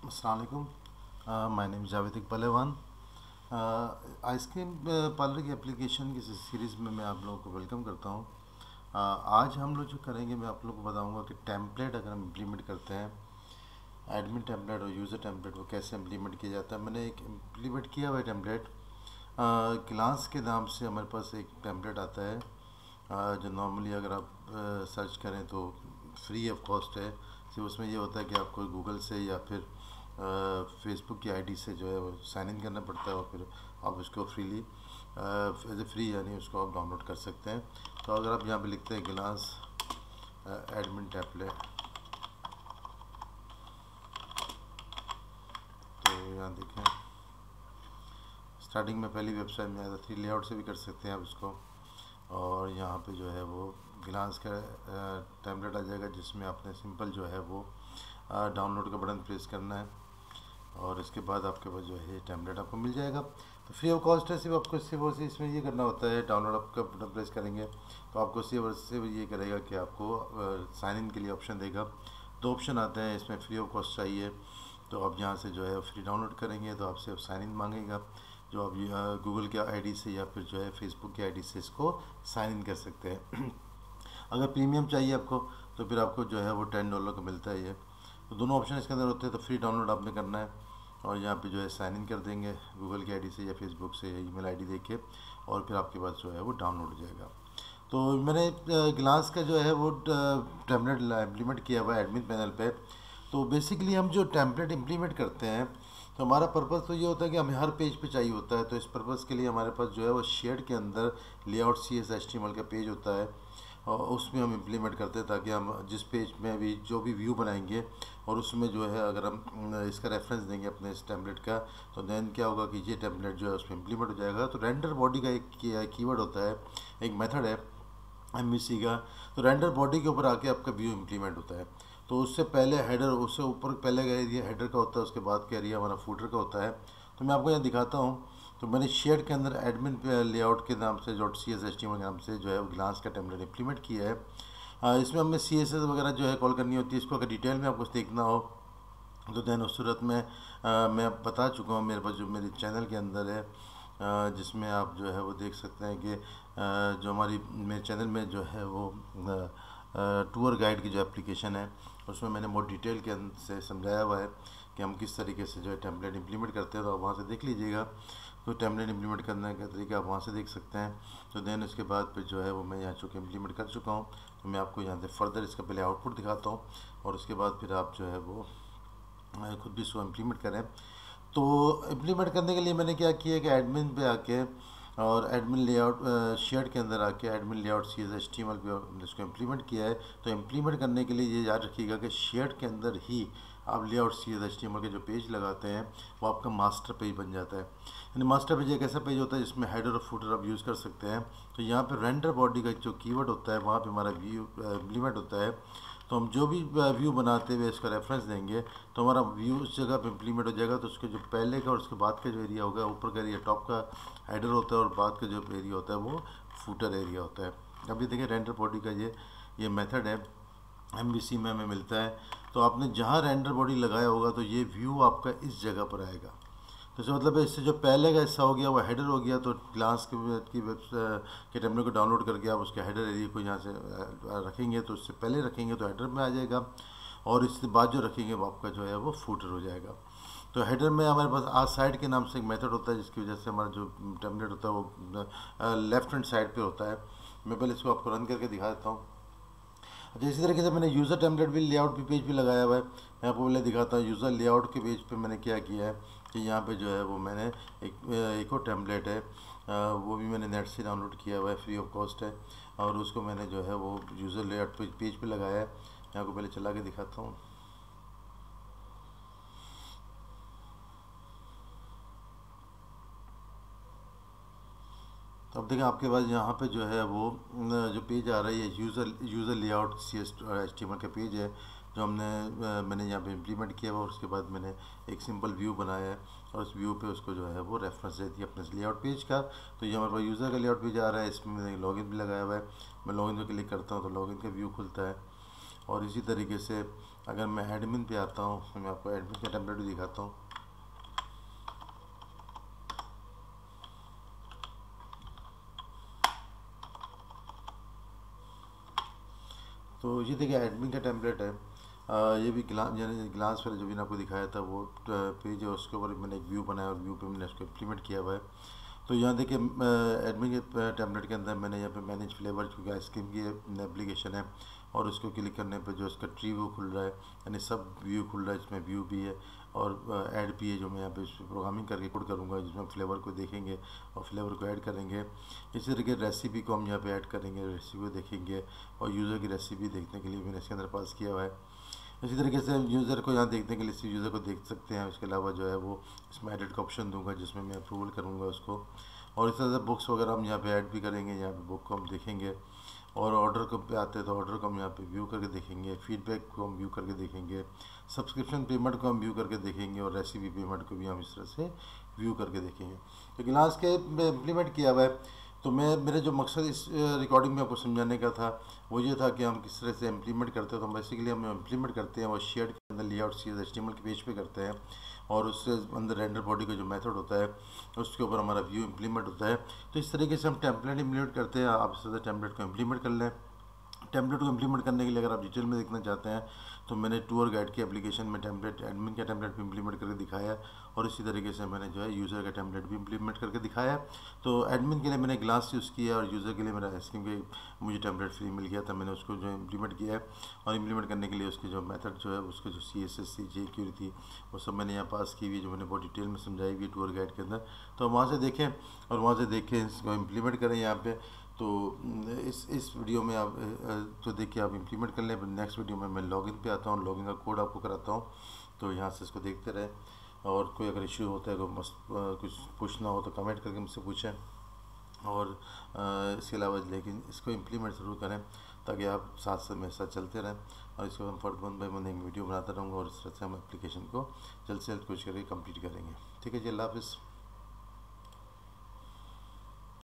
अस्सलाम वालेकुम। My name Javed Iqbal one. Ice cream parlour की एप्लीकेशन की सीरीज़ में मैं आप लोगों को वेलकम करता हूँ। आज हम लोग जो करेंगे, मैं आप लोगों को बताऊंगा कि टेम्पलेट अगर हम इम्प्लीमेंट करते हैं, एडमिन टेम्पलेट और यूज़र टेम्पलेट, वो कैसे इम्प्लीमेंट किया जाता है। मैंने एक इम्प्लीमेंट किया हुआ है टेम्पलेट। क्लास के नाम से हमारे पास एक टेम्पलेट आता है, जो नॉर्मली अगर आप सर्च करें तो फ्री ऑफ कॉस्ट है। सिर्फ उसमें ये होता है कि आपको गूगल से या फिर फेसबुक की आईडी से जो है वो साइन इन करना पड़ता है, और फिर आप उसको फ्रीली एज ए फ्री यानी उसको आप डाउनलोड कर सकते हैं। तो अगर आप यहाँ पे लिखते हैं ग्लास एडमिन टेम्पलेट, तो यहाँ देखें स्टार्टिंग में पहली वेबसाइट में आया था। 3 लेआउट से भी कर सकते हैं आप इसको, और यहाँ पे जो है वो ग्लास का टेम्पलेट आ जाएगा, जिसमें आपने सिंपल जो है वो डाउनलोड का बटन प्रेस करना है, और इसके बाद आपके पास जो है ये टेम्पलेट आपको मिल जाएगा। तो फ्री ऑफ कॉस्ट है। सिर्फ आपको सिर्फ और सिर्फ इसमें ये करना होता है, डाउनलोड आपका बटन प्रेस करेंगे तो आपको सिर्फ और सिर्फ ये करेगा कि आपको साइन इन के लिए ऑप्शन देगा। 2 ऑप्शन आते हैं इसमें। फ्री ऑफ कॉस्ट चाहिए तो आप यहाँ से जो है फ्री डाउनलोड करेंगे तो आपसे साइन इन मांगेगा, जो आप गूगल के आईडी से या फिर जो है फेसबुक के आईडी से इसको साइन इन कर सकते हैं। अगर प्रीमियम चाहिए आपको तो फिर आपको जो है वो $10 का मिलता है ये। तो दोनों ऑप्शन इसके अंदर होते हैं। तो फ्री डाउनलोड आपने करना है और यहाँ पे जो है साइन इन कर देंगे गूगल की आईडी से या फेसबुक से या ईमेल आईडी देके, और फिर आपके पास जो है वो डाउनलोड हो जाएगा। तो मैंने ग्लास का जो है वो टेम्पलेट इम्प्लीमेंट किया हुआ है एडमिन पैनल पे। तो बेसिकली हम जो टेम्पलेट इम्प्लीमेंट करते हैं, तो हमारा पर्पज़ तो ये होता है कि हमें हर पेज पे चाहिए होता है। तो इस पर्पज़ के लिए हमारे पास जो है वो शेड के अंदर लेआउट CSS HTML का पेज होता है, और उसमें हम इम्प्लीमेंट करते हैं ताकि हम जिस पेज में भी जो भी व्यू बनाएंगे और उसमें जो है अगर हम इसका रेफरेंस देंगे अपने इस टेम्पलेट का, तो देन क्या होगा कि ये टेम्पलेट जो है उसमें इम्प्लीमेंट हो जाएगा। तो रेंडर बॉडी का एक कीवर्ड होता है, एक मेथड है MVC का। तो रेंडर बॉडी के ऊपर आके आपका व्यू इम्प्लीमेंट होता है। तो उससे पहले हेडर, उससे ऊपर पहले का एरिया हेडर का होता है, उसके बाद का एरिया हमारा फूटर का होता है। तो मैं आपको यहाँ दिखाता हूँ। तो मैंने शेड के अंदर एडमिन लेआउट के नाम से .CSS HTML के नाम से जो है वो ग्लास का टेम्पलेट इम्प्लीमेंट किया है। इसमें हमें CSS वगैरह जो है कॉल करनी होती है। इसको अगर डिटेल में आपको देखना हो तो देन उस सूरत में मैं बता चुका हूँ, मेरे पास जो मेरे चैनल के अंदर है, जिसमें आप जो है वो देख सकते हैं कि जो हमारी मेरे चैनल में जो है वो टूर गाइड की जो एप्लीकेशन है, उसमें मैंने बहुत डिटेल के से समझाया हुआ है कि हम किस तरीके से जो है टेम्पलेट इम्प्लीमेंट करते हैं। तो आप वहाँ से देख लीजिएगा। तो टेम्पलेट इम्प्लीमेंट करने का तरीका आप वहाँ से देख सकते हैं। तो देन उसके बाद फिर जो है वो मैं यहाँ चूँकि इम्प्लीमेंट कर चुका हूँ, तो मैं आपको यहाँ से फर्दर इसका पहले आउटपुट दिखाता हूँ, और उसके बाद फिर आप जो है वो खुद भी इसको इम्प्लीमेंट करें। तो इम्प्लीमेंट करने के लिए मैंने क्या किया कि एडमिन पे आके और एडमिन लेआउट शेड के अंदर आके एडमिन लेआउट CSS HTML पे इसको इम्प्लीमेंट किया है। तो इम्प्लीमेंट करने के लिए ये याद रखिएगा कि शेड के अंदर ही आप लेआउट CSS HTML के जो पेज लगाते हैं वो आपका मास्टर पेज बन जाता है। यानी मास्टर पेज एक ऐसा पेज होता है जिसमें हेडर और फुटर आप यूज़ कर सकते हैं। तो यहाँ पे रेंडर बॉडी का जो कीवर्ड होता है वहाँ पे हमारा व्यू इम्प्लीमेंट होता है। तो हम जो भी व्यू बनाते हुए इसका रेफरेंस देंगे तो हमारा व्यू उस जगह पे इम्प्लीमेंट हो जाएगा। तो उसके जो पहले का और उसके बाद का जो एरिया होगा, ऊपर का एरिया टॉप का हेडर होता है और बाद का जो एरिया होता है वो फूटर एरिया होता है। अब ये देखिए रेंडर बॉडी का ये मेथड है, MVC में हमें मिलता है। तो आपने जहाँ रेंडर बॉडी लगाया होगा तो ये व्यू आपका इस जगह पर आएगा। तो इसका मतलब है इससे जो पहले का हिस्सा हो गया वो हेडर हो गया। तो क्लास की वेब के टेम्पलेट को डाउनलोड करके आप उसके हेडर एरिया को यहाँ से रखेंगे, तो उससे पहले रखेंगे तो हेडर में आ जाएगा, और इसके बाद जो रखेंगे वो आपका जो है वो फूटर हो जाएगा। तो हेडर में हमारे पास आज साइड के नाम से एक मेथड होता है, जिसकी वजह से हमारा जो टेम्पलेट होता है वो लेफ्ट हैंड साइड पे होता है। मैं पहले इसको आपको रन करके दिखा देता हूँ। अच्छा, इसी तरीके से मैंने यूज़र टेम्पलेट भी लेआउट भी पेज भी लगाया हुआ है। मैं आपको पहले दिखाता हूँ। यूज़र लेआउट के पेज पे मैंने क्या किया है कि यहाँ पे जो है वो मैंने एक और टेम्पलेट है, वो भी मैंने नेट से डाउनलोड किया हुआ है, फ्री ऑफ कॉस्ट है, और उसको मैंने जो है वो यूज़र लेआउट पेज पे लगाया है। मैं आपको पहले चला के दिखाता हूँ। तो अब देखें आपके पास यहाँ पे जो है वो जो पेज आ रहा है, ये यूज़र लेआउट CSS HTML का पेज है, जो मैंने यहाँ पे इम्प्लीमेंट किया हुआ। और उसके बाद मैंने एक सिंपल व्यू बनाया है, और उस व्यू पे उसको जो है वो रेफरेंस दे दिया अपने लेआउट पेज का। तो ये हमारे पास यूज़र का लेआउट पेज आ रहा है, इसमें मैंने लॉगिन भी लगाया हुआ है। मैं लॉगिन पे क्लिक करता हूँ तो लॉगिन का व्यू खुलता है। और इसी तरीके से अगर मैं एडमिन पे आता हूँ तो मैं आपको एडमिन का टेम्पलेट भी दिखाता हूँ। तो ये देखिए एडमिन का टेम्पलेट है। ये भी यानी ग्लांस पर जो भी आपको दिखाया था वो पेज है, उसके ऊपर मैंने एक व्यू बनाया और व्यू पे मैंने उसको इम्प्लीमेंट किया हुआ है। तो यहाँ देखिए एडमिन के टेम्पलेट के अंदर मैंने यहाँ पे मैनेज फ्लेवर क्योंकि आइसक्रीम की एप्लीकेशन है, और उसको क्लिक करने पे जो इसका ट्री व्यू खुल रहा है, यानी सब व्यू खुल रहा है, इसमें व्यू भी है और ऐड भी है, जो मैं यहाँ पे इस पर प्रोग्रामिंग करके कोड करूँगा जिसमें फ्लेवर को देखेंगे और फ्लेवर को ऐड करेंगे। इसी तरीके रेसिपी को हम यहाँ पे ऐड करेंगे, रेसिपी को देखेंगे और यूज़र की रेसिपी देखने के लिए मैंने इसके अंदर पास किया हुआ है। इसी तरीके से यूज़र को यहाँ देखने के लिए इस यूज़र को देख सकते हैं। इसके अलावा जो है वो इसमें एडिट का ऑप्शन दूंगा जिसमें मैं अप्रूवल करूँगा उसको, और इस तरह से बुक्स वगैरह हम यहाँ पे ऐड भी करेंगे। यहाँ पे बुक को हम देखेंगे और ऑर्डर को पे आते हैं तो ऑर्डर को हम यहाँ पे व्यू करके देखेंगे, फीडबैक को हम व्यू करके देखेंगे, सब्सक्रिप्शन पेमेंट को हम व्यू करके देखेंगे और रेसिपी पेमेंट को भी हम इस तरह से व्यू करके देखेंगे। तो ग्लास के इम्प्लीमेंट किया हुआ है। तो मेरे जो मकसद इस रिकॉर्डिंग में आपको समझाने का था वो ये था कि हम किस तरह से इम्प्लीमेंट करते हैं। तो बेसिकली हम इम्प्लीमेंट करते हैं वो शेड के अंदर लेआउट HTML के पेज पे करते हैं, और उससे अंदर रेंडर बॉडी का जो मेथड होता है उसके ऊपर हमारा व्यू इम्प्लीमेंट होता है। तो इस तरीके से हम टेम्पलेट इम्प्लीमेंट करते हैं। आप इस तरह टेम्पलेट को इम्प्लीमेंट कर लें। टेम्पलेट को इम्प्लीमेंट करने के लिए अगर आप डिटेल में देखना चाहते हैं तो मैंने टूर गाइड की एप्लीकेशन में टेम्पलेट एडमिन का टेम्पलेट भी इम्प्लीमेंट करके दिखाया है, और इसी तरीके से मैंने जो है यूज़र का टेम्पलेट भी इम्प्लीमेंट करके दिखाया है। तो एडमिन के लिए मैंने ग्लास यूज़ किया और यूज़र के लिए मेरा आइसक्रीम के मुझे टेम्पलेट फ्री मिल गया था, मैंने उसको जो इम्प्लीमेंट किया है। और इम्प्लीमेंट करने के लिए उसकी जो मेथड जो है उसके जो CSS थी jQuery थी वो सब मैंने यहाँ पास की हुई, जो मैंने बहुत डिटेल में समझाई हुई टूर गाइड के अंदर। तो वहाँ से देखें और वहाँ से देख के इसको इम्प्लीमेंट करें यहाँ पे। तो इस वीडियो में आप तो देखिए आप इम्प्लीमेंट कर लें। नेक्स्ट वीडियो में मैं लॉगिन पे आता हूँ, लॉगिन का कोड आपको कराता हूँ। तो यहाँ से इसको देखते रहें, और कोई अगर इश्यू होता है कुछ पूछना हो तो कमेंट करके मुझसे पूछें। और इसके अलावा लेकिन इसको इम्प्लीमेंट ज़रूर करें ताकि आप साथ साथ मेरे साथ चलते रहें, और इसको हम वन बाई वन एक वीडियो बनाता रहूँगा और इस तरह से हम एप्लीकेशन को जल्द से जल्द कोशिश करके कंप्लीट करेंगे। ठीक है जी, अल्लाह हाफ़िज़।